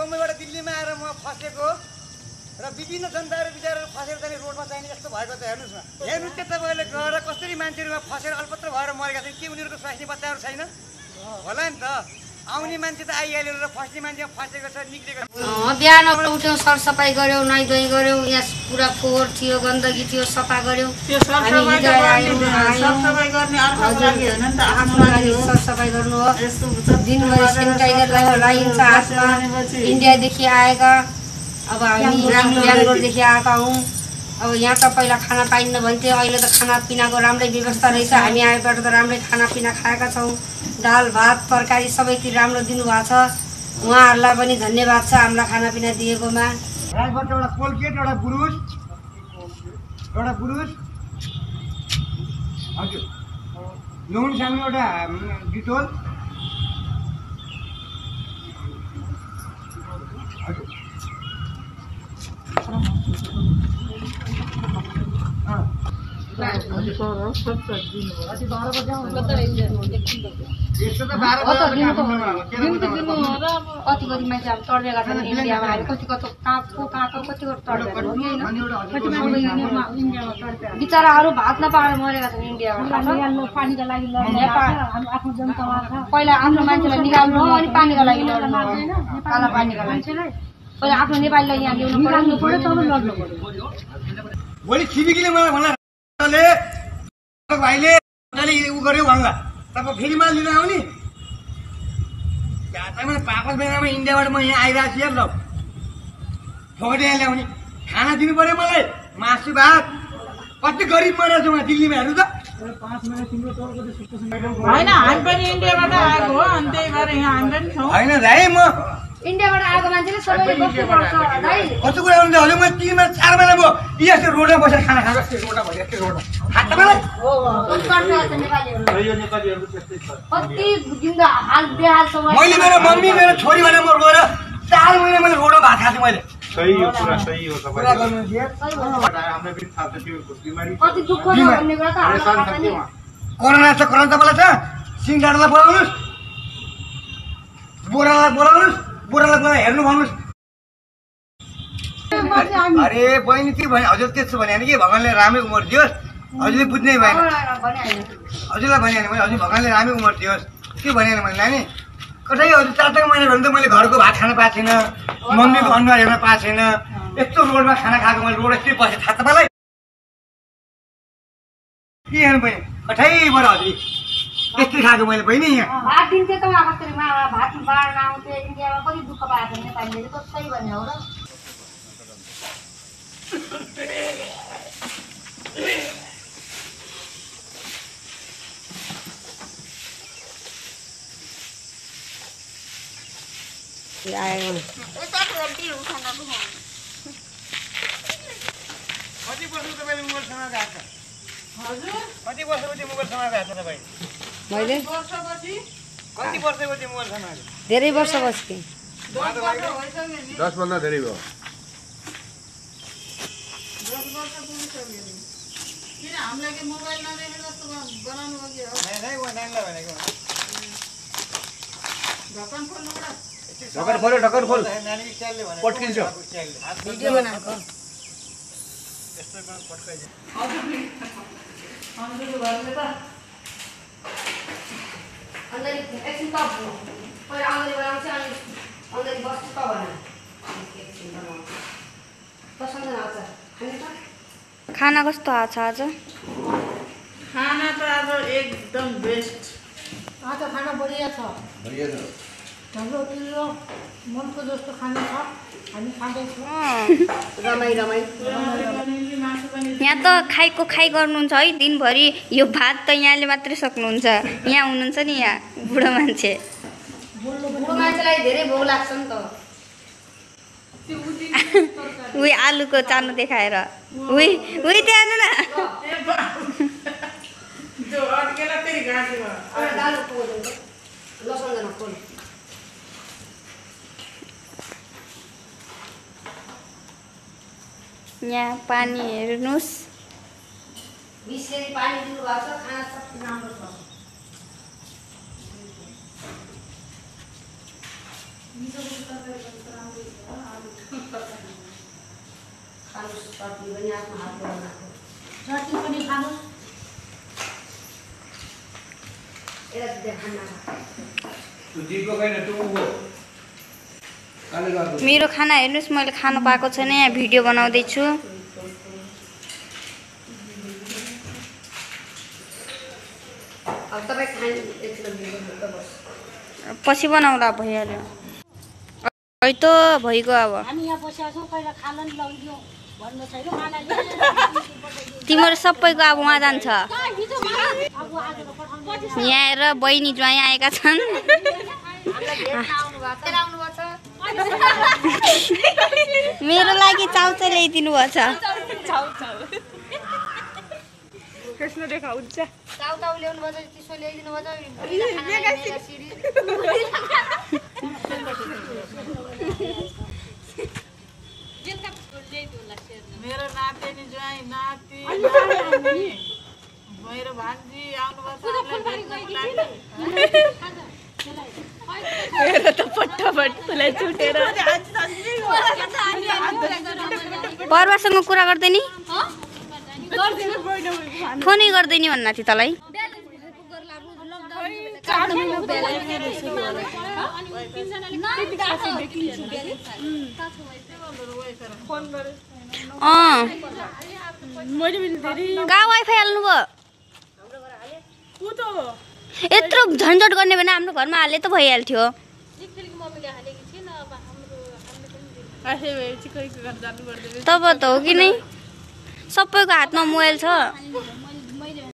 बम्बईबाट दिल्लीमा आएर म फसेको र विभिन्न जनताहरू विचारहरू फसेर जाने रोडमा चाहिने जस्तो भएको छ। हेर्नुहोस् न, हेर्नुहोस् त तपाईँले गएर कसरी मान्छेहरूमा फसेर अल्पत्र भएर मरेका छन्। के उनीहरूको स्वास्थ्य बच्चाहरू छैन होला नि त? आउने मान्छे त आइहाल्यो र फस्ने मान्छे फसेको छ, निक्लेको छ। बिहानबाट उठ्यौँ, सरसफाइ गऱ्यौँ, नुहाइधुवाइ गऱ्यौँ, यहाँ पुरा फोहोर थियो, गन्दगी थियो, सफा गऱ्यौँ। सरसफाइ गर्नु हो, दिनभरि सेनिटाइजर लगाइन्छ हातमा। इन्डियादेखि आएका, अब हामी बेङ्गलोरदेखि आएका हौँ। अब यहाँ त पहिला खाना पाइन्न भन्थ्यो, अहिले त खानापिनाको राम्रै व्यवस्था रहेछ। हामी आएबाट त राम्रै खानापिना खाएका छौँ। दाल भात तरकारी सबैतिर राम्रो दिनुभएको छ। उहाँहरूलाई पनि धन्यवाद छ हामीलाई खानापिना दिएकोमा। राजबाट एउटा कोलगेट, एउटा बुरुस, हजुर, नुन सानो एउटा डिटोल, हजुर, कति कति मान्छे अब तडेका छन् इन्डियामा। हामी कति कति कहाँ कति तडेका हो कि होइन? बिचराहरू भात नपाएर मरेका छन् इन्डियामा। पानीका लागि पहिला आफ्नो मान्छेलाई निकाल्नु अनि पानीका लागि लड्नु, काला पानीका लागि। पहिला आफ्नो नेपालीलाई यहाँ ल्याउनु पर्यो, तब लड्नु पर्यो। भोलि छिमेकीले मलाई भन्ला भाइले उ गर्यो भन्ला, तपाईँ फेरि माल लिन आउने मैले पापस बेलामा इन्डियाबाट म यहाँ आइरहेको छु। हेर ल, फोकट यहाँ ल्याउने खाना दिनु पर्यो मलाई, मासु भात। कति गरिब मरेको छ उहाँ दिल्लीमा, हेर्नु त। होइन, हामी पनि इन्डियाबाट आएको हो, अनि त्यही भएर यहाँ हामी पनि छौँ। होइन दाइ, म इन्डियाबाट आएको मान्छेले सबैले बस्नुपर्छ दाइ। कस्तो कुरा हुन्छ? हजुर, म 3 महिना 4 महिना भयो यस्तो रोडमा बसेर खाना खाएको। रोडमा बसेर रोडमा हात मलाई कति जिन्दा हाल बेहाल छ। मैले मेरो मम्मी मेरो छोरी भनेर म गएर 4 महिना मैले रोडमा भात खाएको मैले। सही हो, पुरा सही हो। कुरा गर्नु दिए कति दुःख छ भन्ने कुरा त हामीलाई थाहा छ नि। कोरोना छ, कोरोना तपाईँलाई छ। सिङडारलाई बोलाउनुहोस्, बोरालाई बोलाउनुहोस्, बोरालाई बोलाएर हेर्नु भन्नुहोस्। अरे बहिनी के भने हजुर त्यस्तो भने कि भगवान्ले राम्रै उमेर दियोस्। हजुरले बुझ्नै भएन, हजुरलाई भने मैले हजुर भगवान्ले राम्रै उमेर दियोस्। के भनेन मैले नानी? कतै हजुर 4 महिना भने त मैले घरको भात खान पाएको छैन, मम्मीको अनुहार हेर्न पाएको छैन। यस्तो रोडमा खाना खाएको मैले, रोड यस्तै बसेँ। थाहा तपाईँलाई के हेर्नु बहिनी? कठैबाट हजुर यस्तै खाएको मैले बहिनी। यहाँ भात दिन्थ्यो त उहाँ कसरी भात बाँड्न आउँथ्यो इन्डियामा। कति दुःख पाएको छ नेपालीले, कतै भने हो र। कति वर्ष तपाईँले मोबाइल समाएको आएको छ? हजुर, कति वर्षपछि मोबाइल समाएको आएको छ तपाईँ? मैले कति वर्षपछि मोबाइल समाएको? धेरै वर्ष बस्थे। 10 भन्दा धेरै भयो। किन हामीलाई के मोबाइल नदेखेर जस्तो बनाउनु हो कि हो? नानीलाई भनेको ढक्कन खोल्नु होला। ढक्कन खोल्यो, ढक्कन खोल। नानीको स्टाइलले भनेको पट्किन्छ। भिडियो बनाएको यस्तो पट्काइन्छ। हजुर घरले त अन्तरी एकछिन त पहिला अन्तरी बनाउँछ अनि अन्तरी बस्छु त भने एकछिन बनाउँछ। पसन्द आउँछ खाने त। खाना कस्तो आछ आज? खाना त आज एकदम बेस्ट। आज खाना बढिया छ। हाम्रो यो मनको जस्तो खाना छ, हामी खाँदैछौँ। रमाइ यहाँ त खाइको खाइ गर्नुहुन्छ है दिनभरि। यो भात त यहाँले मात्रै सक्नुहुन्छ, यहाँ हुनुहुन्छ नि यहाँ बुढो मान्छे। बुढो मान्छेलाई धेरै भोक लाग्छ नि त। उही आलुको चानो देखाएर उही त्यहाँ हेर्नु न। जो अड्केला फेरि गाँसी भयो। दाल पोल्छ लसुन पोल। यहाँ पानी हेर्नुहोस्। बिस्लेरी पानी दिनुभएको छ, खाना सब राम्रो छ। चटनी पनि आफ्नो हातले बनाएको चटनी पनि खानुहोस् यसलाई देखाउन मेरो खाना हेर्नुस् मैले खानु पाएको छैन यहाँ भिडियो बनाउँदैछु अब तपाईँ खानु पछि बनाउँदा भइहाल्यो है त भइगयो अब हामी यहाँ बसेका छौँ पहिला खाना नि लगिदिउँ भन्नु छैन खाना तिम्रो सबैको अब उहाँ जान्छ अब आज पठाउनु यहाँ आएर बहिनी ज्वाइँ आएका छन् मेरो लागि चाउचाउ ल्याइदिनु भएको छ चाउचाउ ल्याउनु भयो चिसो ल्याइदिनु भयो मेरो नातिनी ज्वाइँ नाति मेरो भान्जी आउनुभएको पर्वासँग कुरा गर्दै नि फोनै गर्दै नि भन्ना थियो तँलाई कहाँ वाइफाई हाल्नु भयो यत्रो झन्झट गर्ने भने हाम्रो घरमा हाले त भइहाल्थ्यो तब त हो कि नै सबैको हातमा मोबाइल छ